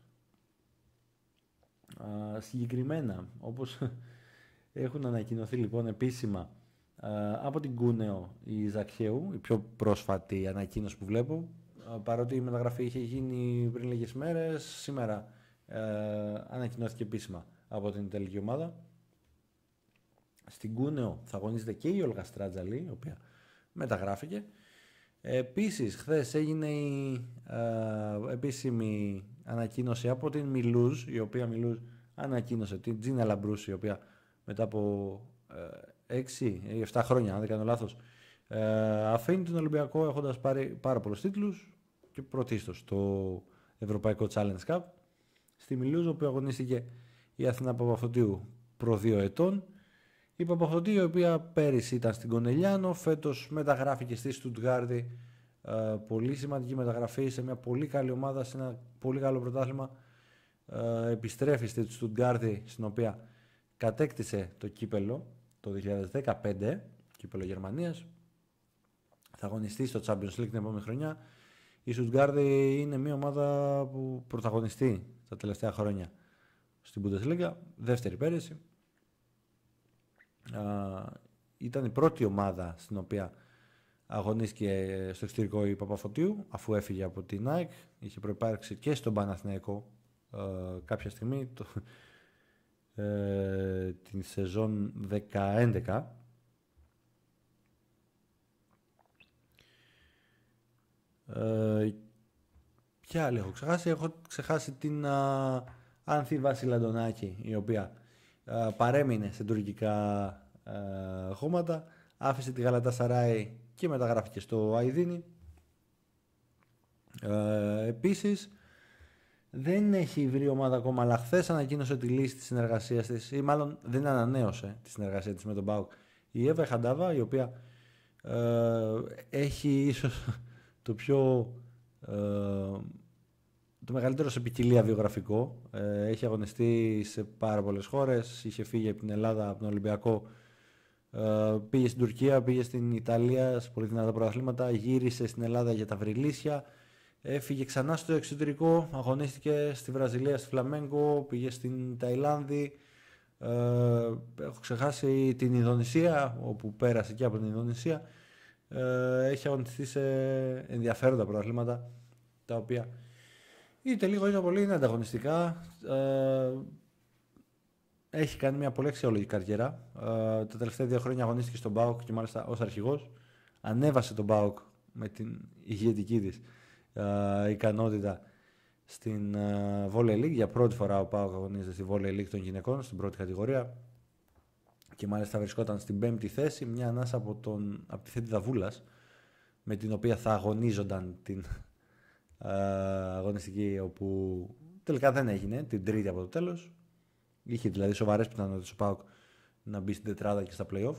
Συγκεκριμένα, όπως έχουν ανακοινωθεί λοιπόν επίσημα από την Κούνεο η Ζακχαίου, η πιο πρόσφατη ανακοίνωση που βλέπω, παρότι η μεταγραφή είχε γίνει πριν λίγες μέρες, σήμερα ανακοινώθηκε επίσημα από την τελική ομάδα. Στην Κούνεο θα αγωνίζεται και η Όλγα Στράτζαλη, η οποία μεταγράφηκε. Επίσης, χθες έγινε η επίσημη ανακοίνωση από την Μιλούζ, η οποία Μιλούζ ανακοίνωσε την Τζίνα Λαμπρούς, η οποία μετά από 6 ή 7 χρόνια, αν δεν κάνω λάθος, αφήνει τον Ολυμπιακό έχοντας πάρει πάρα πολλούς τίτλους και πρωτίστως το Ευρωπαϊκό Challenge Cup. Στη Μιλούζ, όπου αγωνίστηκε η Αθηνά Παπαφωτίου προ 2 ετών. Η Παπαφωτίου, η οποία πέρυσι ήταν στην Κονελιάνο, φέτος μεταγράφηκε στη Στουτγκάρδη. Πολύ σημαντική μεταγραφή σε μια πολύ καλή ομάδα, σε ένα πολύ καλό πρωτάθλημα. Επιστρέφει στη Στουτγκάρδη, στην οποία κατέκτησε το κύπελο το 2015, κύπελο Γερμανίας. Θα αγωνιστεί στο Champions League την επόμενη χρονιά. Η Στουτγκάρδη είναι μια ομάδα που πρωταγωνιστεί τα τελευταία χρόνια στην Bundesliga, δεύτερη πέρυσι. Ήταν η πρώτη ομάδα στην οποία αγωνίστηκε στο εξωτερικό η Παπαφωτίου, αφού έφυγε από την ΑΕΚ. Είχε προϋπάρξει και στον Παναθηναϊκό κάποια στιγμή την σεζόν 10-11. Ποια άλλη έχω ξεχάσει? Έχω ξεχάσει την Άνθη Βασιλαντονάκη, η οποία παρέμεινε σε τουρκικά χώματα, άφησε τη Γαλατασαράι και μεταγράφηκε στο Αϊδίνη. Επίσης δεν έχει βρει ομάδα ακόμα, αλλά χθες ανακοίνωσε τη λύση της συνεργασίας της, ή μάλλον δεν ανανέωσε τη συνεργασία της με τον ΠΑΟΚ, η Εύα Χαντάβα, η οποία έχει ίσως το μεγαλύτερο σε ποικιλία βιογραφικό. Έχει αγωνιστεί σε πάρα πολλές χώρες, είχε φύγει από την Ελλάδα, από τον Ολυμπιακό, πήγε στην Τουρκία, πήγε στην Ιταλία σε πολύ δυνατά πρωταθλήματα, γύρισε στην Ελλάδα για τα Βρυλίσια, Έφυγε ξανά στο εξωτερικό, αγωνίστηκε στη Βραζιλία, στη Φλαμέγκο, πήγε στην Ταϊλάνδη. Έχω ξεχάσει την Ινδονησία, όπου πέρασε και από την Ινδονησία. Έχει αγωνιστεί σε ενδιαφέροντα πρωταθλήματα, τα οποία είτε λίγο είτε πολύ είναι ανταγωνιστικά. Έχει κάνει μια πολύ αξιόλογη καριέρα. Τα τελευταία 2 χρόνια αγωνίστηκε στον ΠΑΟΚ και μάλιστα ως αρχηγός. Ανέβασε τον ΠΑΟΚ με την ηγετική της ικανότητα στην Volley League. Για πρώτη φορά ο ΠΑΟΚ αγωνίζεται στη Volley League των γυναικών, στην πρώτη κατηγορία. Και μάλιστα βρισκόταν στην 5η θέση, μια ανάσα από τη Θέτιδα Βούλας, με την οποία θα αγωνίζονταν την αγωνιστική, όπου τελικά δεν έγινε, την τρίτη από το τέλος. Είχε δηλαδή σοβαρές πιθανότητες ο ΠΑΟΚ να μπει στην τετράδα και στα play-off.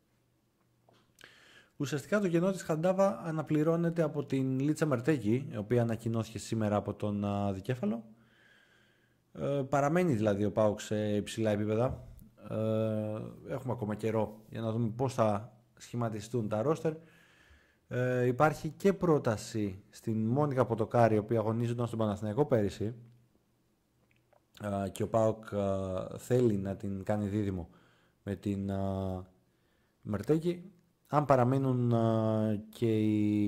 Ουσιαστικά το κενό της Χαντάβα αναπληρώνεται από την Λίτσα Μερτέκη, η οποία ανακοινώθηκε σήμερα από τον δικέφαλο. Παραμένει δηλαδή ο ΠΑΟΚ σε υψηλά επίπεδα. Έχουμε ακόμα καιρό για να δούμε πώς θα σχηματιστούν τα ρόστερ. Υπάρχει και πρόταση στην Μόνικα Ποτοκάρη, η οποία αγωνίζονταν στον Παναθηναϊκό πέρυσι, και ο ΠΑΟΚ θέλει να την κάνει δίδυμο με την Μερτέκη. Αν παραμένουν και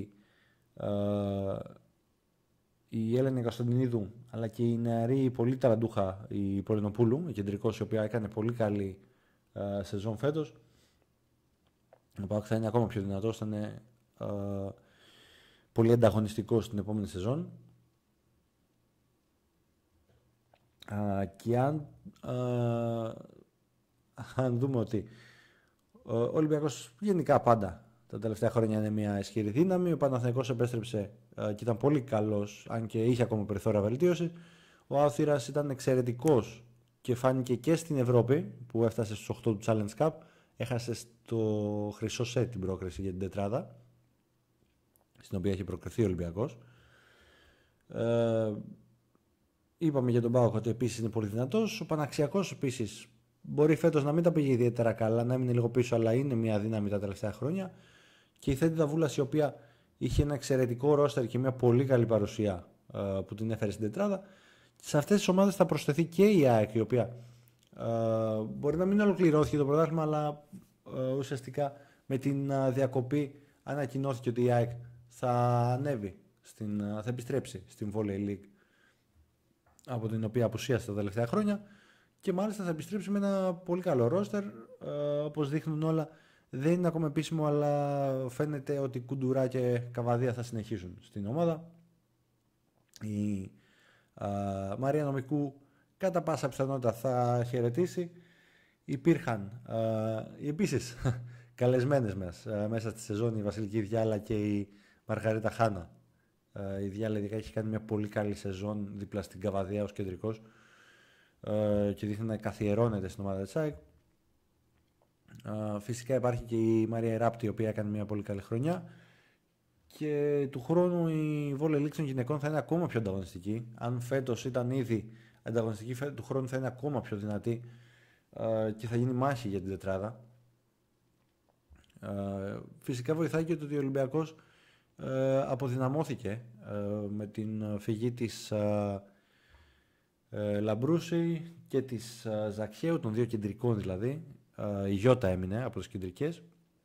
η Έλενη Κωνσταντινίδου, αλλά και η νεαρή πολύ ταλαντούχα η Πολυνοπούλου, η κεντρικός, η οποία έκανε πολύ καλή σεζόν φέτος, ο ΠΑΟΚ θα είναι ακόμα πιο δυνατός, θα είναι πολύ ανταγωνιστικός στην επόμενη σεζόν. Και αν δούμε ότι ο Ολυμπιακός γενικά πάντα τα τελευταία χρόνια είναι μια ισχυρή δύναμη, ο Παναθηναϊκός επέστρεψε και ήταν πολύ καλός, αν και είχε ακόμα περιθώρια βελτίωση. Ο Άθυρας ήταν εξαιρετικός και φάνηκε και στην Ευρώπη, που έφτασε στους 8 του Challenge Cup. Έχασε στο χρυσό σετ την πρόκριση για την τετράδα, στην οποία έχει προκριθεί ο Ολυμπιακός. Είπαμε για τον ΠΑΟΚ ότι επίσης είναι πολύ δυνατός. Ο Παναξιακός επίσης μπορεί φέτος να μην τα πήγε ιδιαίτερα καλά, να έμεινε λίγο πίσω, αλλά είναι μια δύναμη τα τελευταία χρόνια. Και η Θέτιδα Βούλας, η οποία είχε ένα εξαιρετικό ρόστερ και μια πολύ καλή παρουσία που την έφερε στην τετράδα. Σε αυτές τις ομάδες θα προσθεθεί και η ΑΕΚ, η οποία μπορεί να μην ολοκληρώθηκε το πρωτάθλημα, αλλά ουσιαστικά με την διακοπή ανακοινώθηκε ότι η ΑΕΚ θα ανέβει, θα επιστρέψει στην Volley League, από την οποία απουσίασε τα τελευταία χρόνια, και μάλιστα θα επιστρέψει με ένα πολύ καλό ρόστερ. Όπως δείχνουν όλα, δεν είναι ακόμα επίσημο, αλλά φαίνεται ότι Κουντουρά και Καβαδία θα συνεχίσουν στην ομάδα. Η Μαρία Νομικού κατά πάσα πιθανότητα θα χαιρετήσει. Υπήρχαν επίσης καλεσμένες μας μέσα στη σεζόν η Βασιλική Διάλα και η Μαργαρίτα Χάνα. Η Διάλα ειδικά έχει κάνει μια πολύ καλή σεζόν δίπλα στην Καβαδία ως κεντρικός και δείχνει να καθιερώνεται στην ομάδα της ΑΕΚ. Φυσικά υπάρχει και η Μαρία Ράπτη, η οποία έκανε μια πολύ καλή χρονιά, και του χρόνου η Volley League των γυναικών θα είναι ακόμα πιο ανταγωνιστική. Αν φέτος ήταν ήδη ανταγωνιστική, του χρόνου θα είναι ακόμα πιο δυνατή και θα γίνει μάχη για την τετράδα. Φυσικά βοηθάει και το ότι ο Ολυμπιακός αποδυναμώθηκε με την φυγή της Λαμπρούση και της Ζακχαίου, των δύο κεντρικών δηλαδή. Η Γιώτα έμεινε από τις κεντρικές.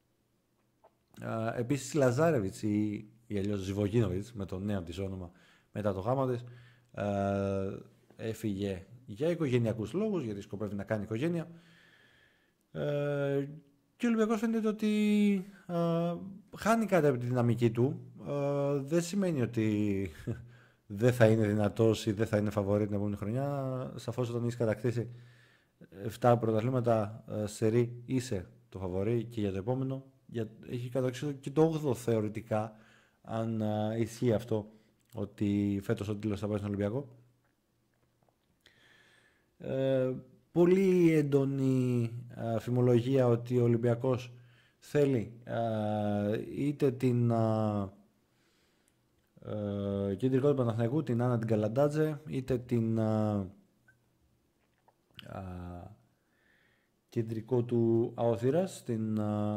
Επίσης η Λαζάρεβιτς ή αλλιώς Ζιβογίνοβιτς, με το νέο της όνομα μετά το γάμο της, έφυγε για οικογενειακούς λόγους, γιατί σκοπεύει να κάνει οικογένεια. Και ο Ολυμπιακός φαίνεται ότι χάνει κάτι από τη δυναμική του. Δεν σημαίνει ότι δεν θα είναι δυνατός ή δεν θα είναι φαβορί την επόμενη χρονιά. Σαφώς όταν έχεις κατακτήσει 7 πρωταθλήματα σερί είσαι το φαβορί και για το επόμενο. Έχει κατακτήσει και το 8ο θεωρητικά, αν ισχύει αυτό, ότι φέτος ο τίτλος θα πάει στον Ολυμπιακό. Πολύ έντονη φημολογία ότι ο Ολυμπιακός θέλει είτε την κεντρικό του Παναθηναϊκού, την Άννα την Καλαντάτζε, είτε την κεντρικό του Αοθήρας, την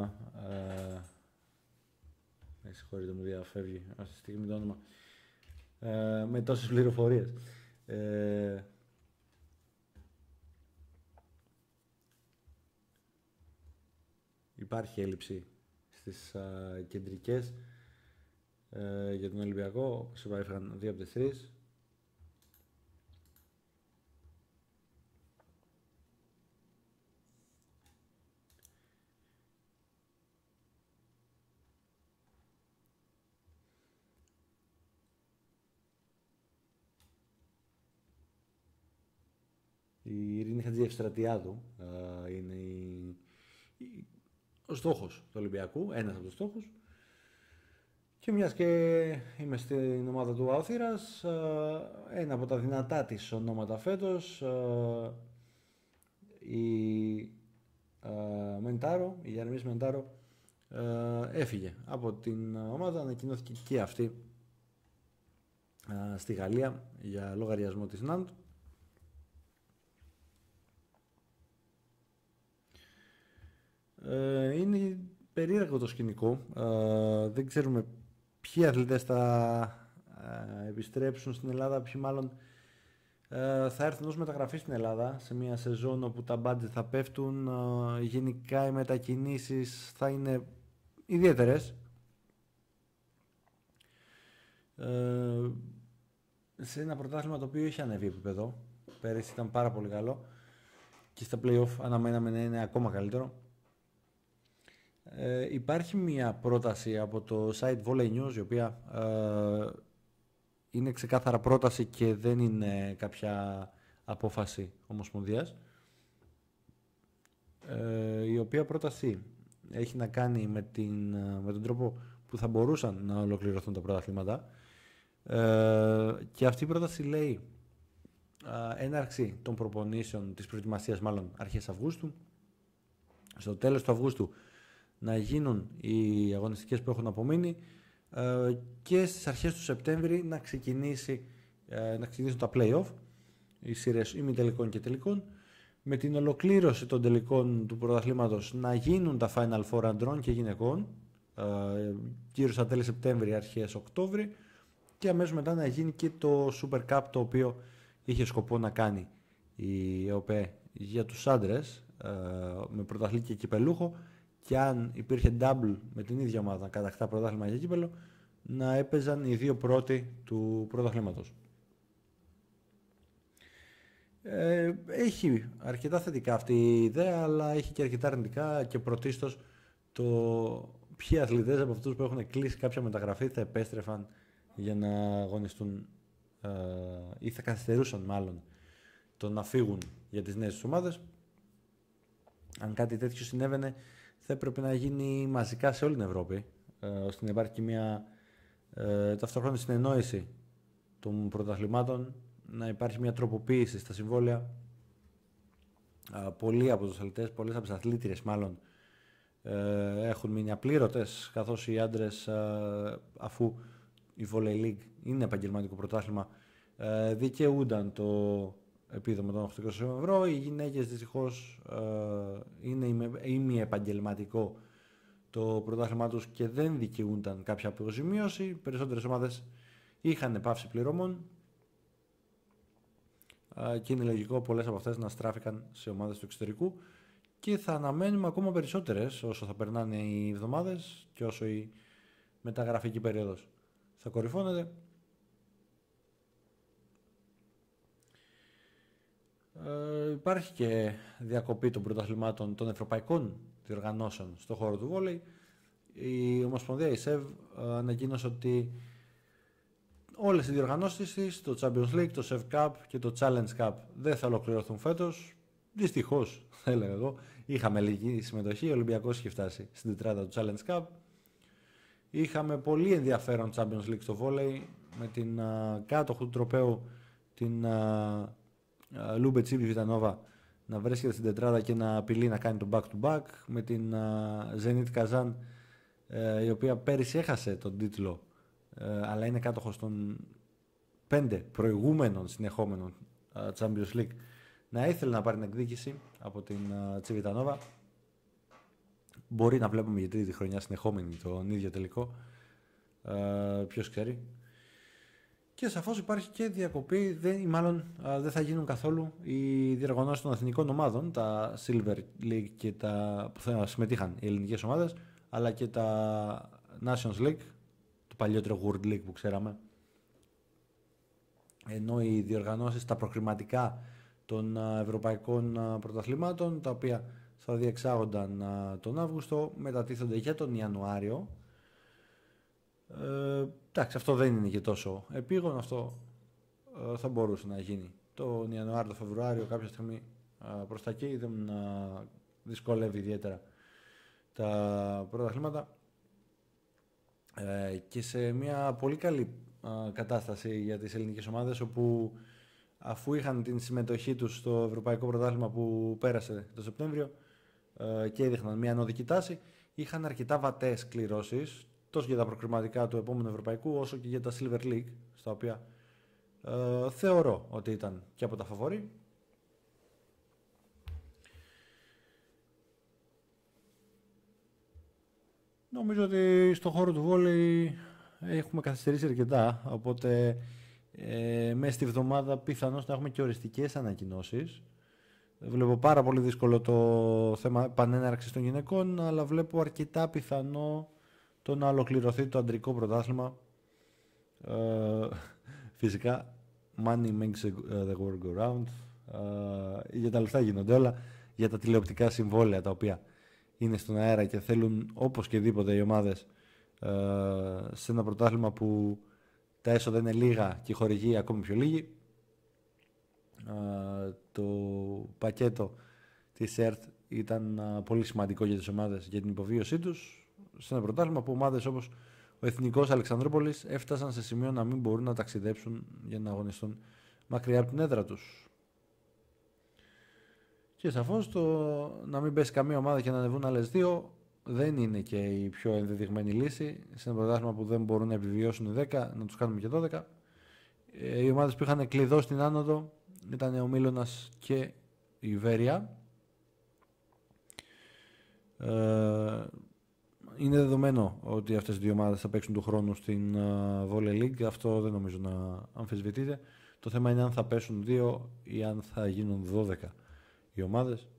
με συγχωρείτε, μου διαφεύγει αυτή τη στιγμή το όνομα, με τόσες πληροφορίες. Υπάρχει έλλειψη στις κεντρικές για τον Ολυμπιακό. Όπως είπα, έφυγαν 2 από τις 3. Η Ειρήνη Χατζηευστρατιάδου είναι ο στόχος του Ολυμπιακού, ένας από τους στόχους. Και μιας και είμαι στην ομάδα του Άοθηρας, ένα από τα δυνατά της ονόματα φέτος, η Γιάννης Μεντάρο, έφυγε από την ομάδα, ανακοινώθηκε και αυτή στη Γαλλία για λογαριασμό της Ναντ. Είναι περίεργο το σκηνικό, δεν ξέρουμε ποιοι αθλητές θα επιστρέψουν στην Ελλάδα, ποιοι μάλλον θα έρθουν ως μεταγραφή στην Ελλάδα σε μια σεζόν όπου τα budget θα πέφτουν, γενικά οι μετακινήσεις θα είναι ιδιαίτερες. Σε ένα πρωτάθλημα το οποίο είχε ανέβει επίπεδο, πέρυσι ήταν πάρα πολύ καλό και στα play-off αναμέναμε να είναι ακόμα καλύτερο. Υπάρχει μια πρόταση από το site Volley News, η οποία είναι ξεκάθαρα πρόταση και δεν είναι κάποια απόφαση ομοσπονδίας, η οποία πρόταση έχει να κάνει με τον τρόπο που θα μπορούσαν να ολοκληρωθούν τα πρωταθλήματα, και αυτή η πρόταση λέει έναρξη των προπονήσεων, της προετοιμασίας μάλλον αρχές Αυγούστου, στο τέλος του Αυγούστου να γίνουν οι αγωνιστικές που έχουν απομείνει, και στις αρχές του Σεπτέμβρη να ξεκινήσουν τα play-off, οι σειρές ημιτελικών και τελικών, με την ολοκλήρωση των τελικών του πρωταθλήματος να γίνουν τα Final Four αντρών και γυναικών γύρω στα τέλη Σεπτέμβρη, αρχές Οκτώβρη, και αμέσως μετά να γίνει και το Super Cup, το οποίο είχε σκοπό να κάνει η ΕΟΠΕ για τους άντρες, με πρωταθλητή και κυπελούχο, και αν υπήρχε double με την ίδια ομάδα να κατακτά πρωτάθλημα για κύπελο, να έπαιζαν οι δύο πρώτοι του πρωταθλήματος. Έχει αρκετά θετικά αυτή η ιδέα, αλλά έχει και αρκετά αρνητικά, και πρωτίστως το ποιοι αθλητές από αυτούς που έχουν κλείσει κάποια μεταγραφή θα επέστρεφαν για να αγωνιστούν, ή θα καθυστερούσαν μάλλον το να φύγουν για τις νέες ομάδες. Αν κάτι τέτοιο συνέβαινε, θα έπρεπε να γίνει μαζικά σε όλη την Ευρώπη, ώστε να υπάρχει και μια ταυτόχρονη συνεννόηση των πρωταθλημάτων, να υπάρχει μια τροποποίηση στα συμβόλαια. Πολλοί από τους αθλητές, πολλές από τις αθλήτριες μάλλον, έχουν μείνει απλήρωτες, καθώς οι άντρες, αφού η Volley League είναι επαγγελματικό πρωτάθλημα, δικαιούνταν το επίδομα των 800 ευρώ. Οι γυναίκες δυστυχώς είναι ημιεπαγγελματικό το πρωτάθλημά τους και δεν δικαιούνταν κάποια αποζημίωση. Περισσότερες ομάδες είχαν πάυση πληρωμών, και είναι λογικό πολλές από αυτές να στράφηκαν σε ομάδες του εξωτερικού, και θα αναμένουμε ακόμα περισσότερες όσο θα περνάνε οι εβδομάδες και όσο η μεταγραφική περίοδος θα κορυφώνεται. Υπάρχει και διακοπή των πρωταθλημάτων των ευρωπαϊκών διοργανώσεων στον χώρο του βόλεϊ. Η Ομοσπονδία, η ΣΕΒ, ανακοίνωσε ότι όλες οι διοργανώσεις της, το Champions League, το SEV Cup και το Challenge Cup, δεν θα ολοκληρωθούν φέτος. Δυστυχώς, θα έλεγα εγώ. Είχαμε λίγη συμμετοχή, ο Ολυμπιακός είχε φτάσει στην τετράδα του Challenge Cup. Είχαμε πολύ ενδιαφέρον Champions League στο βόλεϊ, με την κάτοχο του τροπαίου, την Λούμπε Τσίπη Βιτανόβα, να βρίσκεται στην τετράδα και να απειλεί να κάνει το back-to-back, με την Zenit Kazan, η οποία πέρυσι έχασε τον τίτλο, αλλά είναι κάτοχος των 5 προηγούμενων συνεχόμενων Champions League, να ήθελε να πάρει την εκδίκηση από την Τσιβιτανόβα. Μπορεί να βλέπουμε για τρίτη χρονιά συνεχόμενη τον ίδιο τελικό, ποιος ξέρει. Και σαφώς υπάρχει και διακοπή, δεν θα γίνουν καθόλου οι διοργανώσεις των εθνικών ομάδων, τα Silver League και που θα συμμετείχαν οι ελληνικές ομάδες, αλλά και τα Nations League, το παλιότερο World League που ξέραμε. Ενώ οι διοργανώσεις, τα προκριματικά των ευρωπαϊκών πρωταθλημάτων, τα οποία θα διεξάγονταν τον Αύγουστο, μετατίθονται για τον Ιανουάριο. Εντάξει, αυτό δεν είναι και τόσο επίγον, αυτό θα μπορούσε να γίνει τον Ιανουάριο, τον Φεβρουάριο, κάποια στιγμή προς τα εκεί, δεν δυσκολεύει ιδιαίτερα τα πρωταθλήματα, και σε μια πολύ καλή κατάσταση για τις ελληνικές ομάδες, όπου αφού είχαν την συμμετοχή τους στο Ευρωπαϊκό Πρωτάθλημα που πέρασε το Σεπτέμβριο και έδειχναν μια ανωδική τάση, είχαν αρκετά βατές κληρώσεις τόσο για τα προκριματικά του επόμενου Ευρωπαϊκού όσο και για τα Silver League, στα οποία θεωρώ ότι ήταν και από τα φαβορί. Νομίζω ότι στο χώρο του βόλεϊ έχουμε καθυστερήσει αρκετά, οπότε μέσα στη βδομάδα πιθανώς να έχουμε και οριστικές ανακοινώσεις. Βλέπω πάρα πολύ δύσκολο το θέμα επανέναρξης των γυναικών, αλλά βλέπω αρκετά πιθανό το να ολοκληρωθεί το αντρικό πρωτάθλημα. Φυσικά, money makes the world go round. Για τα λεφτά γίνονται όλα, για τα τηλεοπτικά συμβόλαια τα οποία είναι στον αέρα και θέλουν όπως και δίποτε οι ομάδες σε ένα πρωτάθλημα που τα έσοδα είναι λίγα και η χορηγή ακόμη πιο λίγη. Το πακέτο της ΕΡΤ ήταν πολύ σημαντικό για τις ομάδες, για την υποβίωσή τους, σε ένα πρωτάθλημα που ομάδες όπως ο Εθνικός Αλεξανδρούπολης έφτασαν σε σημείο να μην μπορούν να ταξιδέψουν για να αγωνιστούν μακριά από την έδρα τους. Και σαφώς το να μην πέσει καμία ομάδα και να ανεβούν άλλες δύο δεν είναι και η πιο ενδεδειγμένη λύση. Σε ένα πρωτάθλημα που δεν μπορούν να επιβιώσουν οι 10, να τους κάνουμε και 12. Οι ομάδες που είχαν κλειδώσει την άνοδο ήταν ο Μίλωνας και η Βέρεια. Είναι δεδομένο ότι αυτές οι δύο ομάδες θα παίξουν του χρόνου στην Volley League. Αυτό δεν νομίζω να αμφισβητείται. Το θέμα είναι αν θα πέσουν 2 ή αν θα γίνουν 12 οι ομάδες.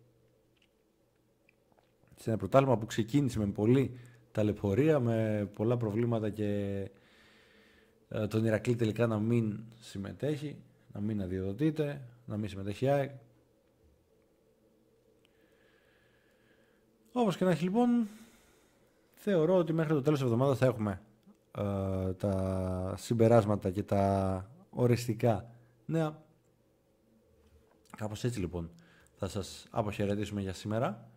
Σε ένα πρωτάθλημα που ξεκίνησε με πολλή ταλαιπωρία, με πολλά προβλήματα και τον Ηρακλή τελικά να μην συμμετέχει, να μην αδειοδοτείται, να μην συμμετέχει η ΑΕΚ. Όπως και να έχει, λοιπόν, θεωρώ ότι μέχρι το τέλος της εβδομάδας θα έχουμε τα συμπεράσματα και τα οριστικά νέα. Κάπως έτσι, λοιπόν, θα σας αποχαιρετήσουμε για σήμερα.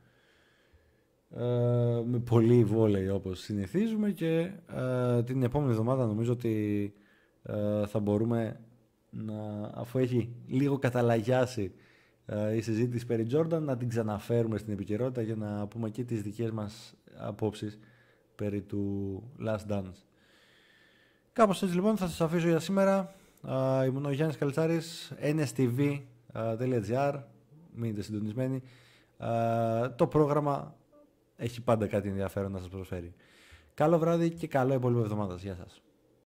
Με πολύ βόλεϊ όπως συνηθίζουμε, και την επόμενη εβδομάδα νομίζω ότι θα μπορούμε αφού έχει λίγο καταλαγιάσει η συζήτηση περί Jordan, να την ξαναφέρουμε στην επικαιρότητα για να πούμε και τις δικές μας απόψεις περί του Last Dance. Κάπως έτσι, λοιπόν, θα σας αφήσω για σήμερα. Ήμουν ο Γιάννης Καλτσάρης, nstv.gr, μείνετε συντονισμένοι. Το πρόγραμμα έχει πάντα κάτι ενδιαφέρον να σας προσφέρει. Καλό βράδυ και καλό υπόλοιπο εβδομάδας. Γεια σας.